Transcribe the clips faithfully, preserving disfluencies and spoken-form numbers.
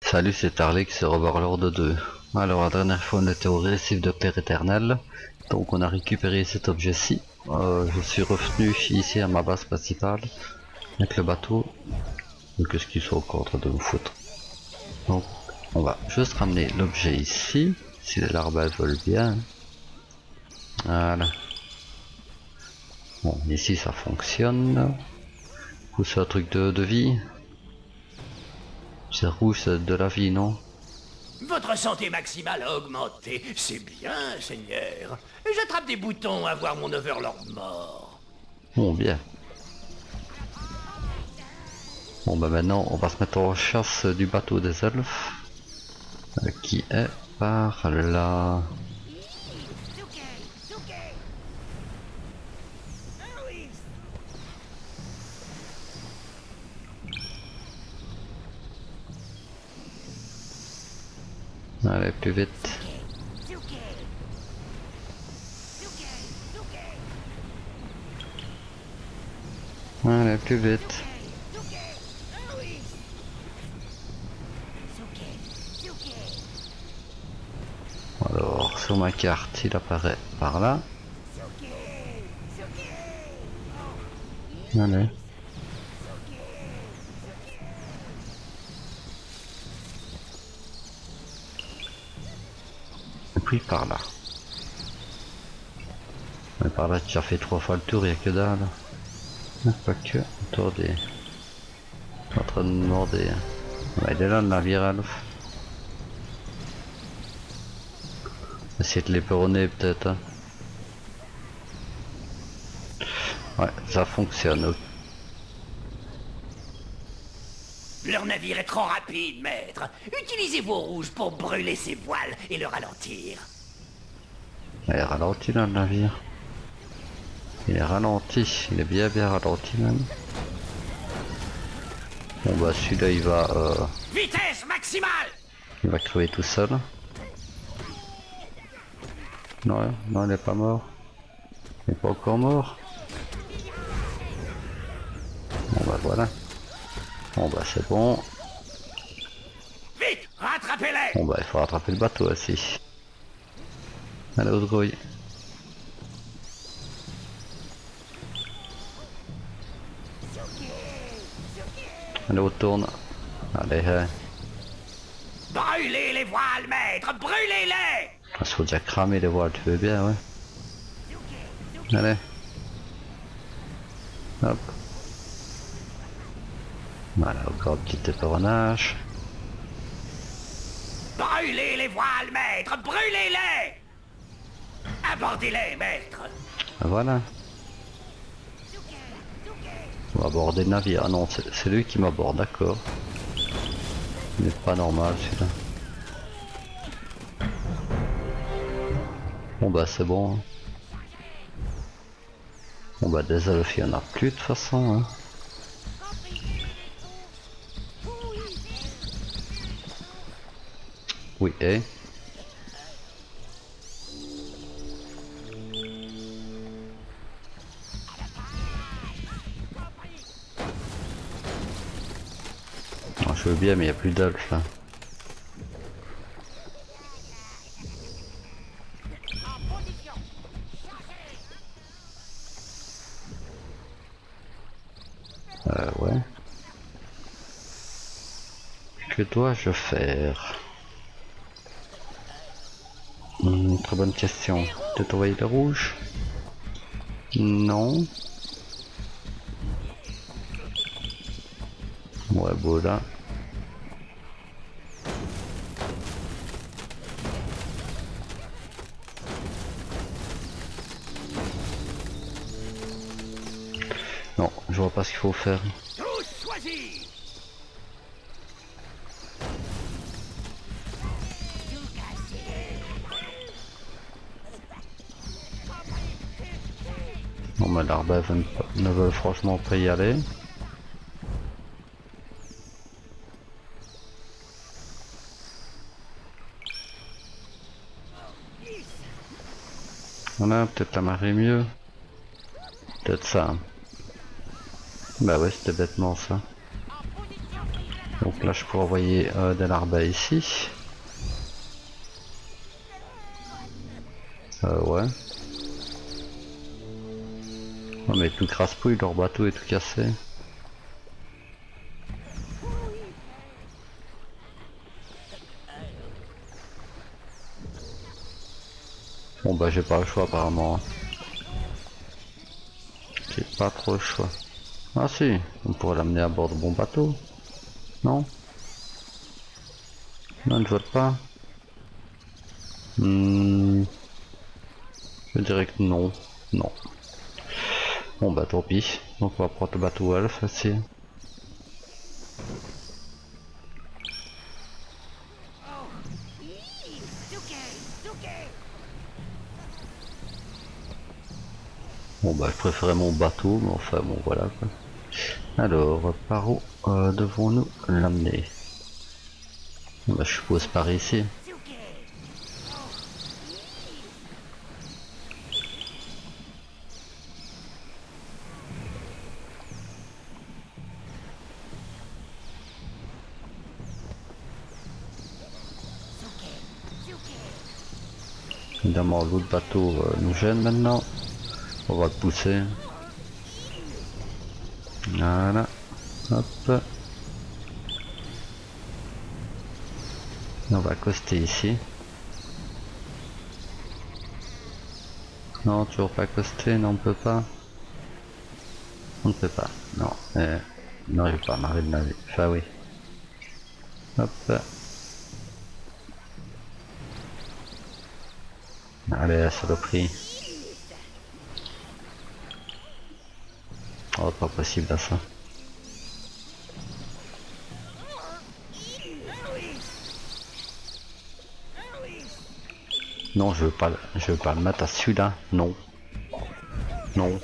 Salut, c'est Arlix, c'est Overlord deux. Alors, la dernière fois, on était au récif de Clair Éternel. Donc, on a récupéré cet objet-ci. Euh, je suis revenu ici à ma base principale avec le bateau. Donc, qu'est-ce qu'ils sont encore en train de nous foutre? Donc, on va juste ramener l'objet ici, si les larves veulent bien. Voilà. Bon, ici ça fonctionne. Ou c'est un truc de, de vie? C'est rouge, c'est de la vie, non? Votre santé maximale a augmenté. C'est bien, Seigneur. J'attrape des boutons à voir mon Overlord mort. Bon, bien. Bon, bah maintenant, on va se mettre en chasse du bateau des elfes. Euh, qui est par là. Allez, plus vite. Allez, plus vite. Alors, sur ma carte, il apparaît par là. Allez. Et puis par là. Mais par là, tu as fait trois fois le tour, il n'y a que dalle. Pas que. Attendez. Je suis en train de demander. Ouais, il est là le navire, Alf. Essayer de l'éperonner peut-être. Hein. Ouais, ça fonctionne. Leur navire est trop rapide, maître. Utilisez vos rouges pour brûler ses voiles et le ralentir. Il est ralenti là le navire. Il est ralenti, il est bien bien ralenti même. Bon bah celui-là il va... Euh... Vitesse maximale! Il va crever tout seul. Non, non il est pas mort. Il est pas encore mort. Bon bah voilà. Bon bah c'est bon. Vite, rattrapez-les! Bon bah il faut rattraper le bateau aussi. Allez au grouille. Allez on tourne. Allez hein. Brûlez les voiles, maître! Brûlez-les! Il faut déjà cramer les voiles, tu veux bien ouais. Allez. Hop. Voilà, encore un petit éperonnage. Brûlez les voiles, maître! Brûlez-les! Abordez-les, maître! Voilà. On va aborder le navire. Ah non, c'est lui qui m'aborde, d'accord. Il n'est pas normal celui-là. Bon bah c'est bon. Hein. Bon bah des elfes il n'y en a plus de toute façon. Hein. Oui, et oh, je veux bien mais il n'y a plus d'elfes là. Euh ouais. Que dois-je faire? Mmh, très bonne question. Peut-être envoyer le rouge? Non. Ouais, bon là. Non, je vois pas ce qu'il faut faire. Tous choisis! Bon, mais l'arbre ne veulent franchement pas y aller. Voilà, peut-être la marée mieux. Peut-être ça. Bah ouais, c'était bêtement ça. Donc là je peux envoyer euh, de l'arbre ici. Euh, ouais. Non mais tout crasse-pouille, leur bateau est tout cassé. Bon bah j'ai pas le choix apparemment. J'ai pas trop le choix. Ah si, on pourrait l'amener à bord de mon bateau. Non? Non, ne vote pas. Hmm, je dirais que non. Non. Bon bah tant pis. Donc on va prendre le bateau elfe aussi. Bon bah je préférais mon bateau, mais enfin bon voilà quoi. Alors, par où euh, devons-nous l'amener? Bah je suppose par ici. Évidemment l'autre bateau euh, nous gêne maintenant. On va le pousser. Voilà. Hop. On va accoster ici. Non, toujours pas accosté, non on peut pas. On ne peut pas, non. Euh, non, je vais pas marrer de navire. Enfin oui. Hop. Allez, la saloperie. Oh, pas possible là ça. Non, je veux pas, je veux pas le mettre à celui-là. Non. Non.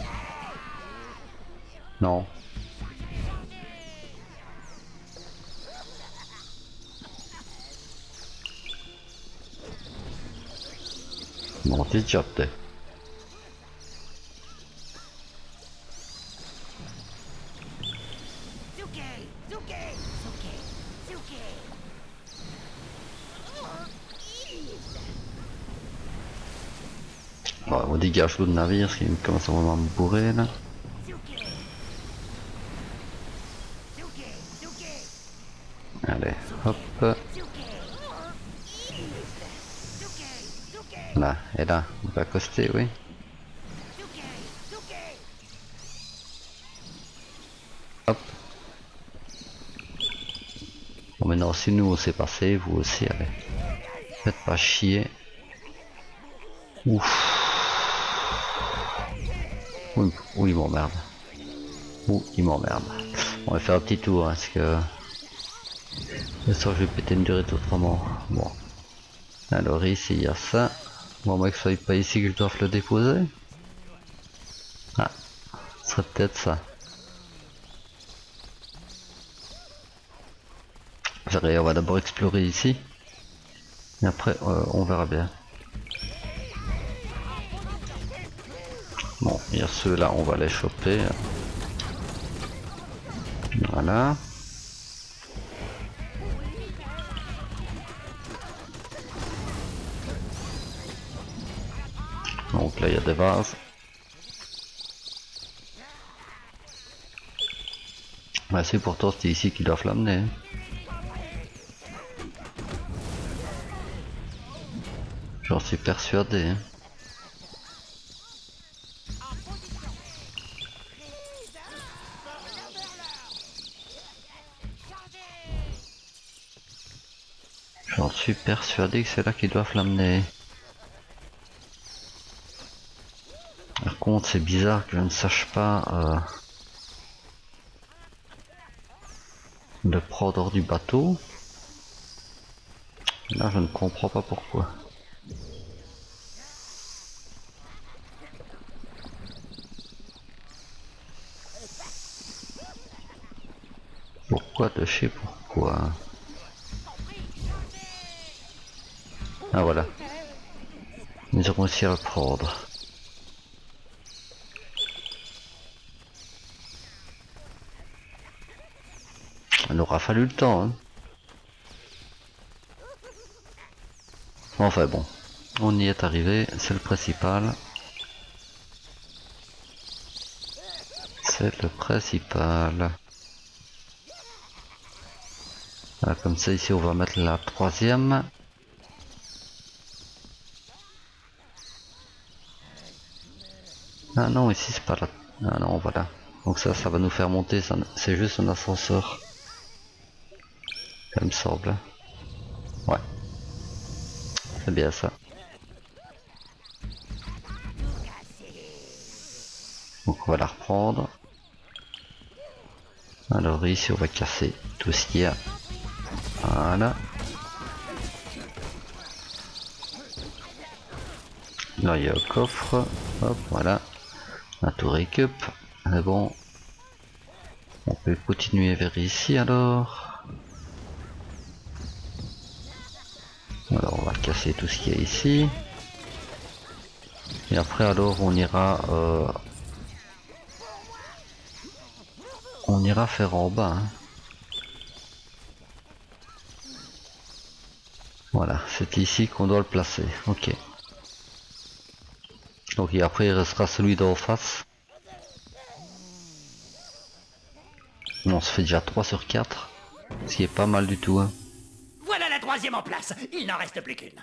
Non. Non, t'es déjà peut-être. Bon, on dégage l'autre navire, parce qu'il commence à vraiment me bourrer là. Allez, hop. Là, et là, on peut accoster, oui. Hop. Bon, maintenant, si nous on s'est passé, vous aussi, allez. Faites pas chier. Ouf. Oui, oui, il m'emmerde. Ouh, il m'emmerde. On va faire un petit tour, hein, parce que... ça, je vais péter une durée autrement. Bon. Alors ici, il y a ça. Bon, moi que ce soit pas ici que je dois le déposer. Ah, ce serait peut-être ça. On va d'abord explorer ici. Et après, euh, on verra bien. Bon, il y a ceux-là, on va les choper. Voilà. Donc là, il y a des vases. Bah, c'est pourtant c'était ici qu'ils doivent l'amener. J'en suis persuadé. Hein. J'en suis persuadé que c'est là qu'ils doivent l'amener. Par contre, c'est bizarre que je ne sache pas euh, le prendre du bateau. Là, je ne comprends pas pourquoi. Pourquoi de chez pourquoi? Ah voilà. Nous avons réussi à le prendre. Il aura fallu le temps. Hein. Enfin bon, on y est arrivé, c'est le principal. C'est le principal. Ah, comme ça ici on va mettre la troisième. Ah non, ici c'est pas la... Ah non, voilà. Donc ça, ça va nous faire monter, c'est juste un ascenseur. Ça me semble. Ouais. C'est bien ça. Donc on va la reprendre. Alors ici on va casser tout ce qu'il y a. Voilà. Là il y a un coffre. Hop, voilà. On a tout récup. C'est bon. On peut continuer vers ici alors. Alors on va casser tout ce qu'il y a ici. Et après alors on ira euh, on ira faire en bas. Hein. Voilà, c'est ici qu'on doit le placer. Ok. Donc et après il restera celui d'en face. On se fait déjà trois sur quatre. Ce qui est pas mal du tout. Hein. Voilà la troisième en place. Il n'en reste plus qu'une.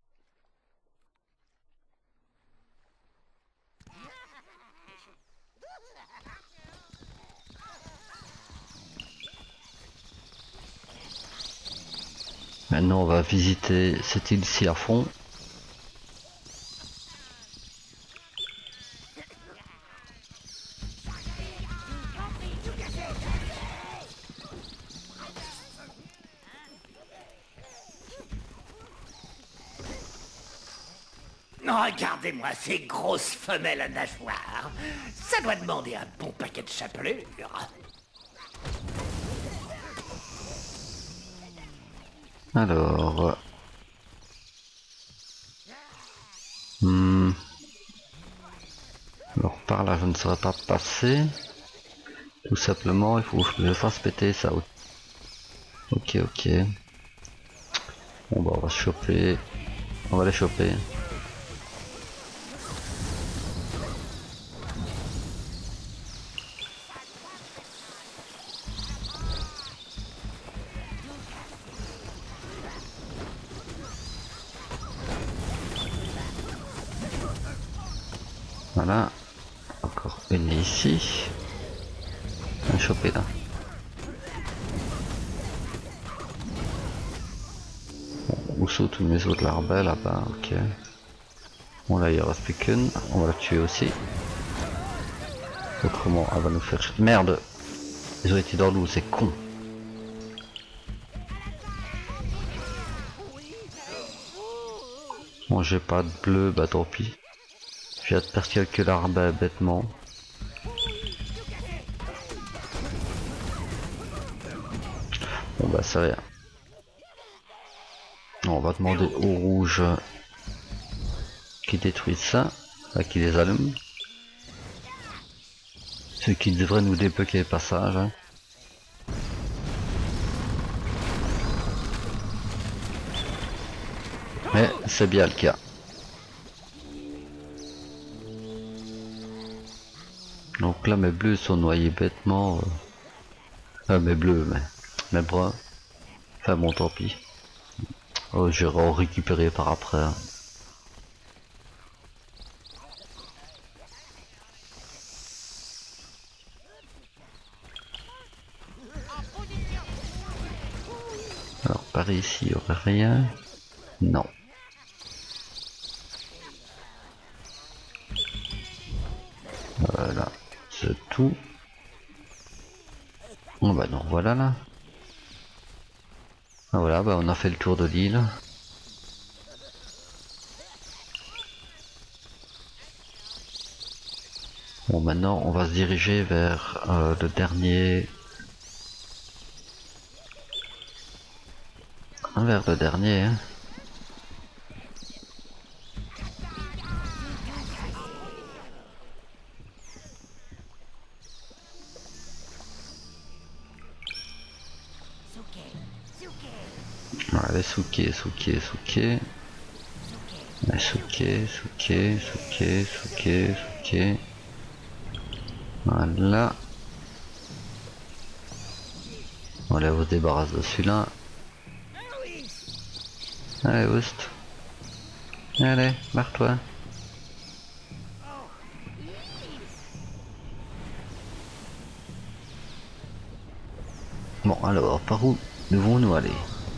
Maintenant on va visiter cette île-ci à fond. Regardez-moi ces grosses femelles à nageoires. Ça doit demander un bon paquet de chapelures. Alors... Hmm. Alors par là je ne saurais pas passer. Tout simplement il faut que je fasse péter ça. Ok ok. Bon bah on va choper. On va les choper. Voilà. Encore une ici. On va choper là. Où sont tous mes autres larves là-bas? Ok. Bon là il en reste plus qu'une. On va la tuer aussi. Autrement elle va nous faire... Merde. Ils ont été dans l'eau, c'est con. Bon j'ai pas de bleu, bah tant pis. Je viens de perdre quelques larves bêtement. Bon bah c'est rien. On va demander au rouge qui détruit ça, là, qui les allume. Ce qui devrait nous débloquer le passage. Hein. Mais c'est bien le cas. Donc là mes bleus sont noyés bêtement. Euh... Euh, mes bleus, mais mes bruns. Enfin bon tant pis. Oh, je vais en récupérer par après. Hein. Alors par ici il n'y aurait rien. Non. Voilà, c'est tout. Bon bah non, voilà là. Ah, voilà, bah on a fait le tour de l'île. Bon maintenant on va se diriger vers euh, le dernier... Vers le dernier. Hein. Allez, souquer, souquer, souquer. Souquer, souquer, souquer, souquer, souquer. Voilà. Voilà, on se débarrasse de celui-là. Allez, Oust. Allez, barre-toi. Bon, alors, par où devons-nous aller?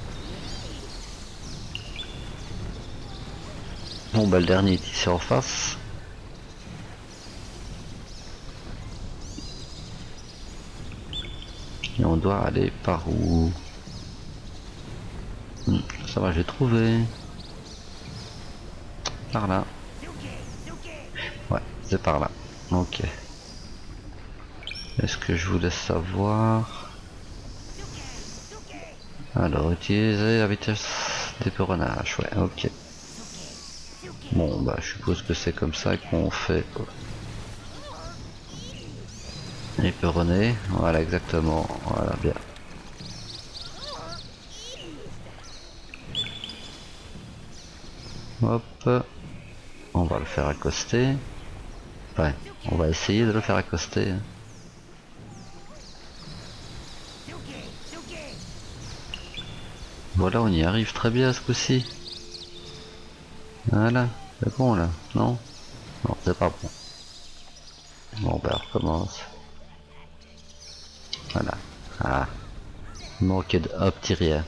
Bon, bah le dernier est ici en face. Et on doit aller par où? Hmm, ça va, j'ai trouvé. Par là. Ouais, c'est par là. Ok. Est-ce que je voulais savoir? Alors, utiliser la vitesse d'éperonnage. Ouais, ok. Bon, bah, je suppose que c'est comme ça qu'on fait. Éperonner, voilà, exactement. Voilà, bien. Hop. On va le faire accoster. Enfin, on va essayer de le faire accoster. Voilà, on y arrive très bien ce coup-ci. Voilà, c'est bon là, non? Non, c'est pas bon. Bon, ben on recommence. Voilà. Ah. Manqué de un petit rien.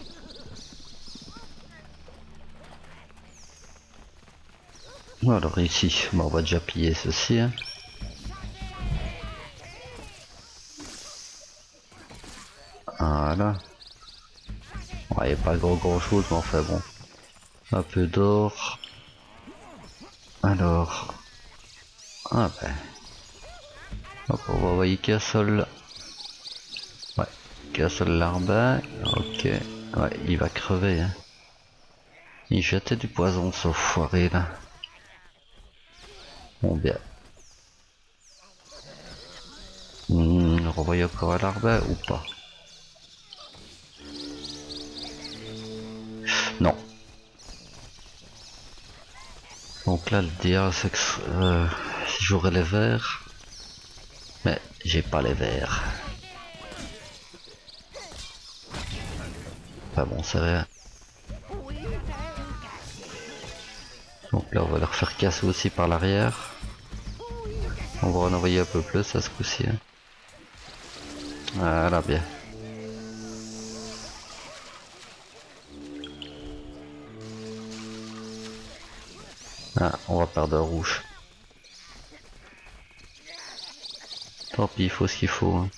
Alors ici, bon, on va déjà piller ceci. Hein. Voilà. Il n'y a pas grand grand chose, mais enfin bon. Un peu d'or. Alors. Ah ben. Hop, on va envoyer Cassol. Ouais. Cassol Larbin. Ok. Ouais, il va crever. Hein. Il jetait du poison, ce foiré là. Bon, bien. Hmm, renvoyer encore à Larbin ou pas? Non. Donc là, le idéal, c'est que euh, si j'aurais les verres, mais j'ai pas les verres. Enfin bon, c'est rien. Donc là, on va leur faire casser aussi par l'arrière. On va en envoyer un peu plus à ce coup-ci. Hein. Voilà, bien. Ah, on va perdre un rouge. Tant pis, il faut ce qu'il faut. Hein.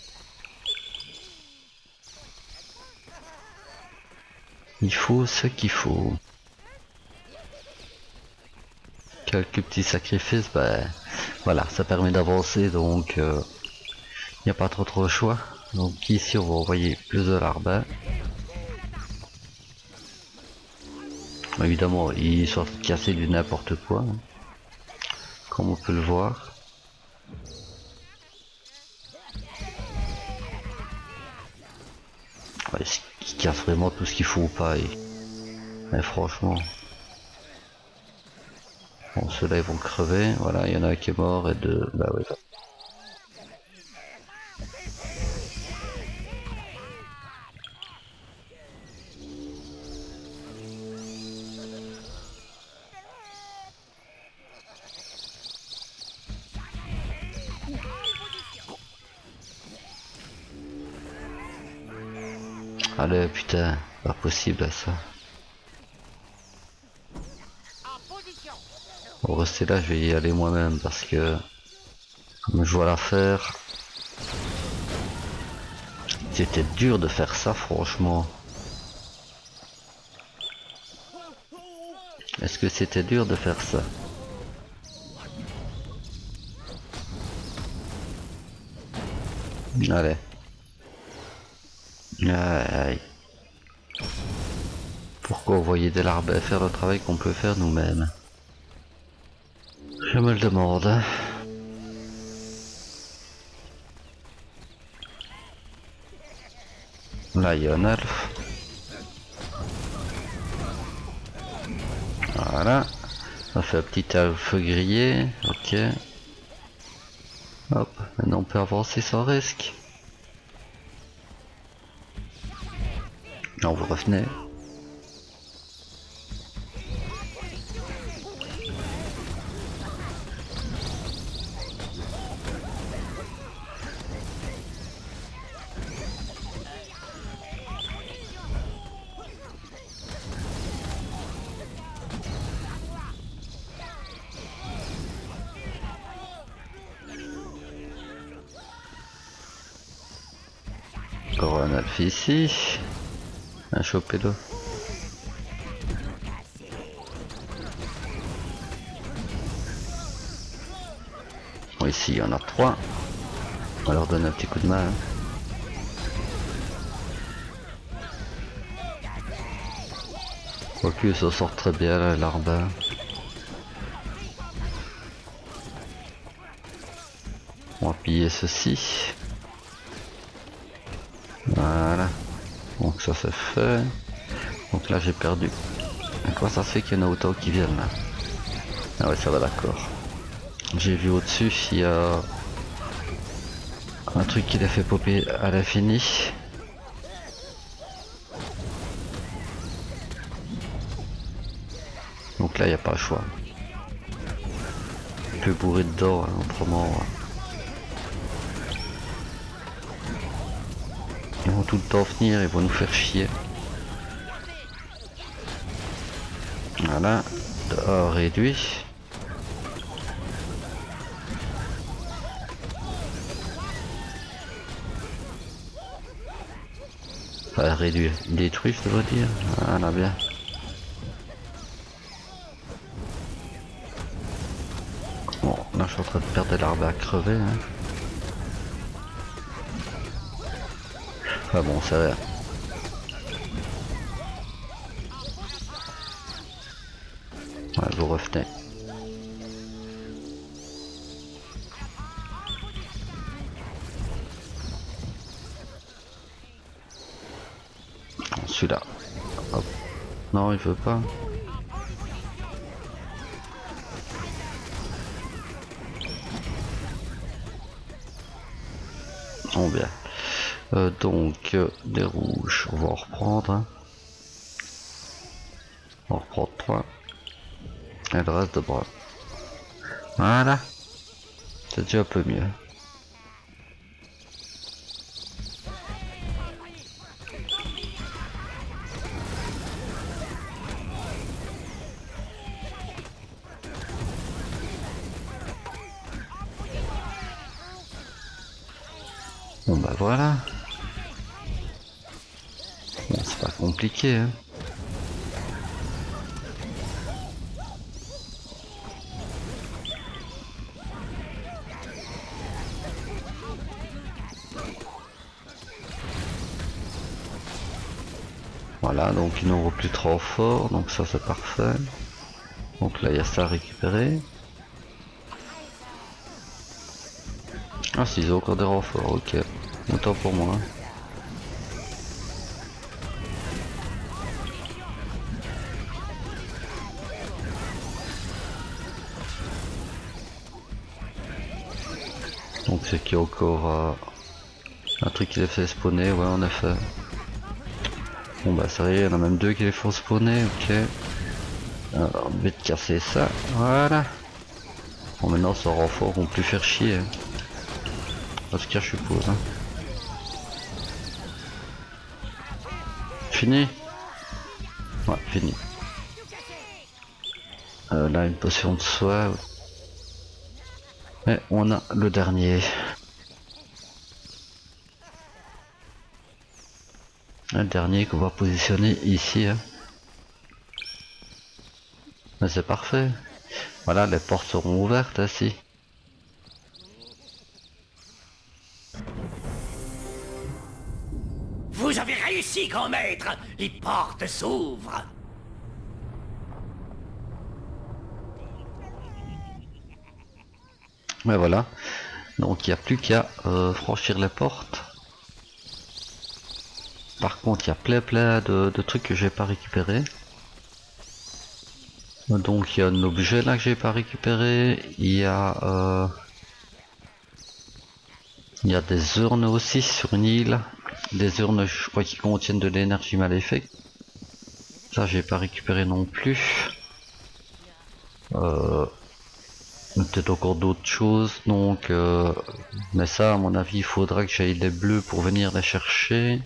Il faut ce qu'il faut. Quelques petits sacrifices, ben voilà, ça permet d'avancer, donc il euh, n'y a pas trop trop de choix. Donc ici, on va envoyer plus de larbin. Évidemment, ils sont cassés du n'importe quoi, hein, comme on peut le voir. Ouais, ils cassent vraiment tout ce qu'il faut ou pas. Et... Mais franchement... Bon, ceux-là, ils vont crever. Voilà, il y en a un qui est mort et deux... Bah ouais. Allez, putain, pas possible ça. Bon, rester là, je vais y aller moi-même parce que comme je vois l'affaire, c'était dur de faire ça, franchement. Est-ce que c'était dur de faire ça? Allez. Aïe, aïe. Pourquoi envoyer des larbins faire le travail qu'on peut faire nous-mêmes? Je me le demande. Là, il y a un elfe. Voilà. On fait un petit feu grillé. Ok. Hop. Maintenant on peut avancer sans risque. Non, vous revenez. Encore un elfe ici. Un chopez-le. Bon, ici il y en a trois. On va leur donner un petit coup de main. Ok, ça sort très bien là, l'arbre. On va piller ceci. Voilà. Donc ça c'est fait. Donc là j'ai perdu. À quoi ça fait qu'il y en a autant qui viennent là? Ah ouais, ça va, d'accord. J'ai vu au-dessus il y a un truc qui l'a fait popper à l'infini. Donc là il n'y a pas le choix. Je peux bourrer dedans, hein, autrement. Ils vont tout le temps venir, ils vont nous faire chier. Voilà, dehors réduit. Enfin, réduit, détruit, je dois dire. Voilà, bien. Bon, là je suis en train de perdre l'arbre à crever. Hein. Enfin bon, c'est rien. Ouais, vous revenez. Celui-là. Hop. Non, il veut pas. Bon, bien. Euh, donc, euh, des rouges, on va en reprendre. Hein. On va reprendre trois. Et le reste de bras. Voilà. C'est déjà un peu mieux. Bon bah voilà. Bon, c'est pas compliqué hein. Voilà, donc ils n'auront plus trop fort, donc ça c'est parfait. Donc là il y a ça à récupérer. Ah si, ils ont encore des renforts, ok. Autant pour moi. Donc c'est qu'il y a encore euh, un truc qui les fait spawner, ouais en effet. Bon bah ça y est, il y en a même deux qui les font spawner, ok. Alors, on va de casser ça, voilà. Bon maintenant ce renfort vont plus faire chier. Hein. Parce que je suppose. Hein. Fini? Ouais, fini. Euh, là une potion de soin. Et on a le dernier. Le dernier qu'on va positionner ici. Hein. Mais c'est parfait. Voilà, les portes seront ouvertes ainsi. Vous avez réussi, grand maître. Les portes s'ouvrent. Mais voilà. Donc il n'y a plus qu'à euh, franchir les portes. Par contre, il y a plein plein de, de trucs que j'ai pas récupérés. Donc il y a un objet là que j'ai pas récupéré. Il y a euh, il y a des urnes aussi sur une île. Des urnes, je crois, qui contiennent de l'énergie maléfique. Ça j'ai pas récupéré non plus. Euh, Peut-être encore d'autres choses. Donc euh, mais ça à mon avis il faudra que j'aille les bleus pour venir les chercher.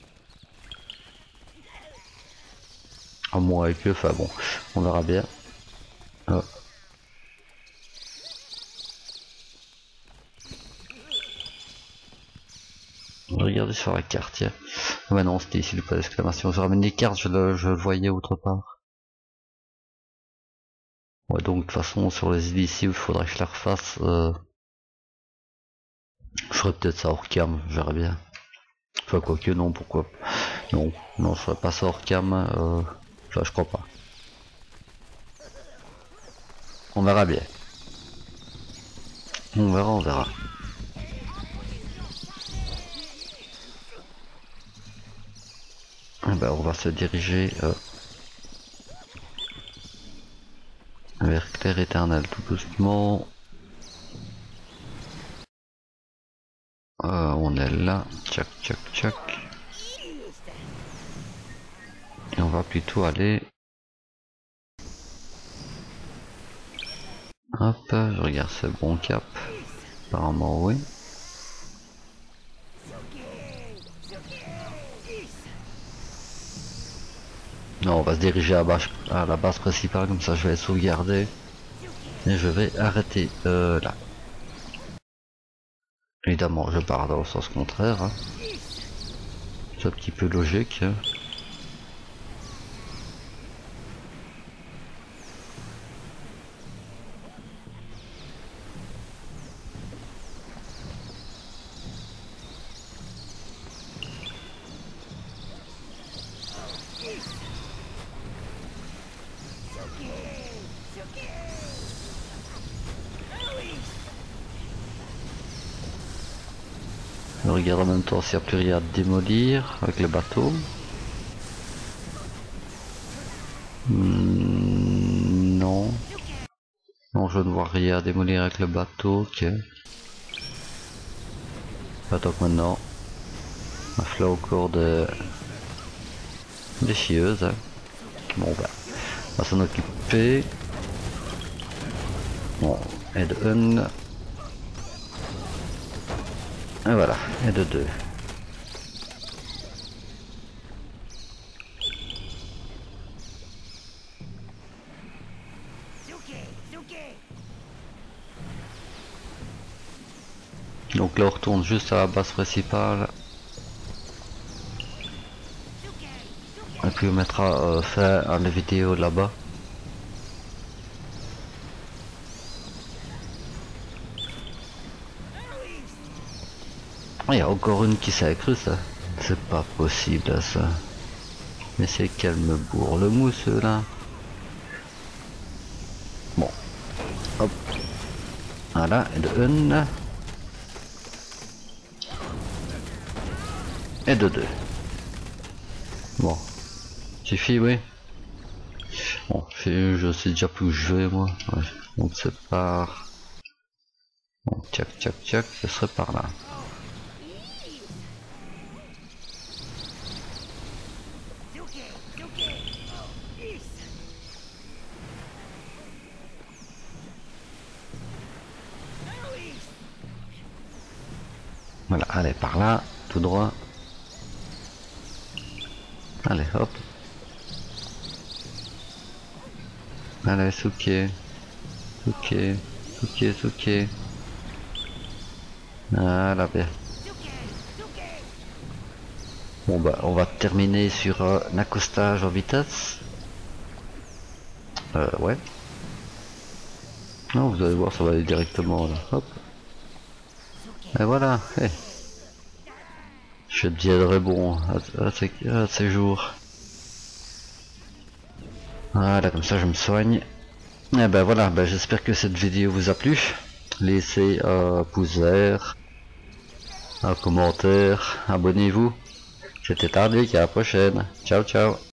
À moi avec eux, enfin bon, on verra bien. Euh. Regardez sur la carte, tiens. Ouais non, c'était ici le point d'exclamation. Je ramène les cartes, je le, je le voyais autre part. Ouais, donc de toute façon sur les îles ici, il faudrait que je la refasse. Euh... Je ferais peut-être ça hors cam, je verrai bien. Enfin quoique non, pourquoi. Non, non, je ferais pas ça hors cam. Euh... Enfin je crois pas. On verra bien. On verra, on verra. Et ben, on va se diriger euh, vers Clair Éternel tout doucement. Euh, on est là, tchac tchac tchac. Et on va plutôt aller. Hop, je regarde ce bon cap. Apparemment oui. Non, on va se diriger à, base, à la base principale, comme ça je vais sauvegarder. Et je vais arrêter euh, là. Évidemment, je pars dans le sens contraire. Hein. C'est un petit peu logique. Hein. Je regarde en même temps s'il n'y a plus rien à démolir avec le bateau. Hmm, non. Non, je ne vois rien à démolir avec le bateau. Ok. Attends que maintenant. On a là encore de... des chieuses. Hein. Bon bah. On va s'en occuper. Bon. Et de un. Et voilà. Et de deux. Donc là on retourne juste à la base principale. Et puis on mettra euh, fin à la vidéo là-bas. Il y a encore une qui s'est accrue ça. C'est pas possible ça. Mais c'est qu'elle me bourre le mousse là. Bon. Hop. Voilà, et de une. Et de deux. Bon. Suffit, oui. Bon, je sais déjà plus où je vais moi. Ouais. Donc c'est par... Bon, tchac tchac tchac, ce serait par là. Voilà, allez par là, tout droit. Allez, hop. Allez, souquet. Souquet. Souquet, souquet. Voilà, bien. Bon bah, on va terminer sur euh, l'accostage en vitesse. Euh, ouais. Non, vous allez voir, ça va aller directement là. Hop. Et voilà. Hey. Je deviendrai bon à, à, ces, à ces jours. Voilà, comme ça je me soigne. Et ben voilà, ben j'espère que cette vidéo vous a plu. Laissez un pouce vert, un commentaire, abonnez-vous. C'était Tardik, à la prochaine. Ciao ciao.